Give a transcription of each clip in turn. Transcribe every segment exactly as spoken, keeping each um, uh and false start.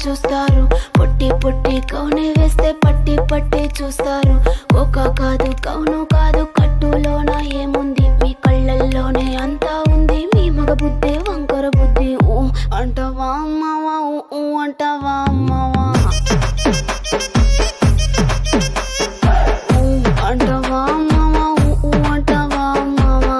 చూస్తారు, పొట్టి పొట్టి కౌనే వేస్తే పట్టి పట్టి చూస్తారు. ఒక కాదు కౌను కాదు కట్టులోన ఏముంది, మీ కళ్ళల్లోనే అంతా ఉంది. మీ మగ బుద్ధి వంకర బుద్ధి. ఊ అంటావా అమ్మవా, ఊ అంటావా అమ్మవా, ఊ అంటావా అమ్మవా, ఊ అంటావా అమ్మవా.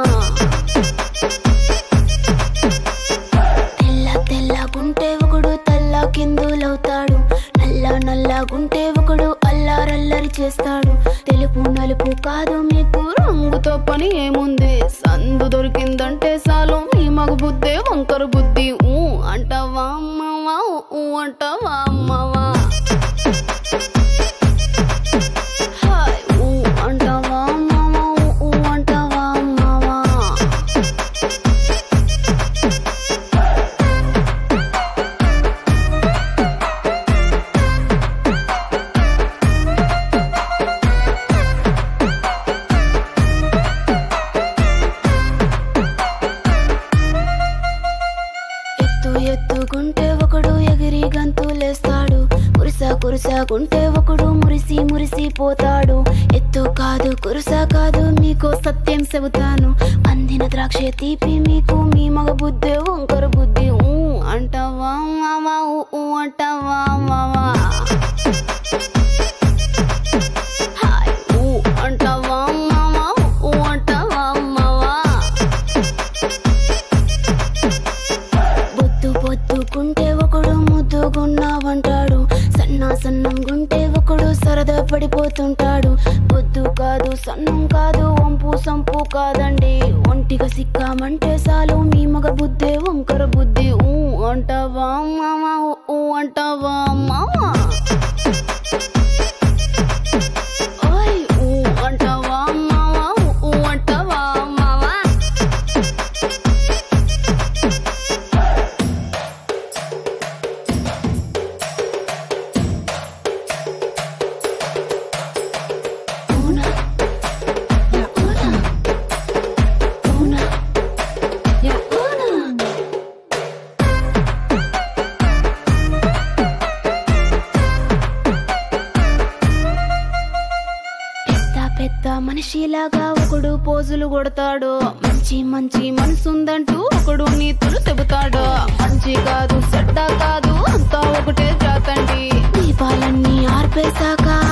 తెల్ల తెల్లగుంటే ఒకడు తల్ల కిందులవుతాడు, నల్ల నల్లగుంటే ఒకడు అల్లారల్లరి చేస్తాడు. తెలుపు నలుపు కాదు మీకు రంగుతో పని ఏముంది, సందు దొరికిందంటే చాలు మీ మగ బుద్ధే వంకర బుద్ధి. ఊ అంటావా అమ్మవా, ఊ అంటావా అమ్మవా, హాయ్ ఊ అంటావా అమ్మవా, ఊ అంటావా అమ్మవా. ఎత్తుకుంటే ఒకడు ఎగిరి గంతులేస్తాడు, కురుస కురుసకుంటే ఒకడు మురిసి మురిసి పోతాడు. ఎత్తు కాదు కురుస కాదు మీకు సత్యం చెబుతాను, అందిన ద్రాక్ష తీపి మీకు మీ మగ బుద్ధి వంకర బుద్ధి. ఊ అంటావా మావా, ఊ అంటావా మావా, హాయ్ ఊ అంటావా మావా, ఊ అంటావా మావా. బొద్దు బొద్దుకుంటే ఒకడు ముద్దుగున్నావంటాడు, సన్నా సన్నం గుంటే ఒకడు సరదా పడిపోతుంటాడు. బొద్దు కాదు సన్నం కాదు వంపు సంపు కాదండి, ఒంటిగా సిక్కామంటే చాలు మీ మగ బుద్ధే వంకర బుద్ధి. ఊ అంటావా మావా, ఊ అంటావా మావా, ఓయ్ ఊ అంటావా మావా, ఊ అంటావా మావా. పెద్ద మనిషిలాగా ఒకడు పోజులు కొడతాడు, మంచి మంచి మనసుందంటూ ఒకడు నీతులు చెబుతాడు. మంచి కాదు చెడ్డ కాదు అంతా ఒకటే జాతండి, దీపాలన్నీ ఆర్పేశాక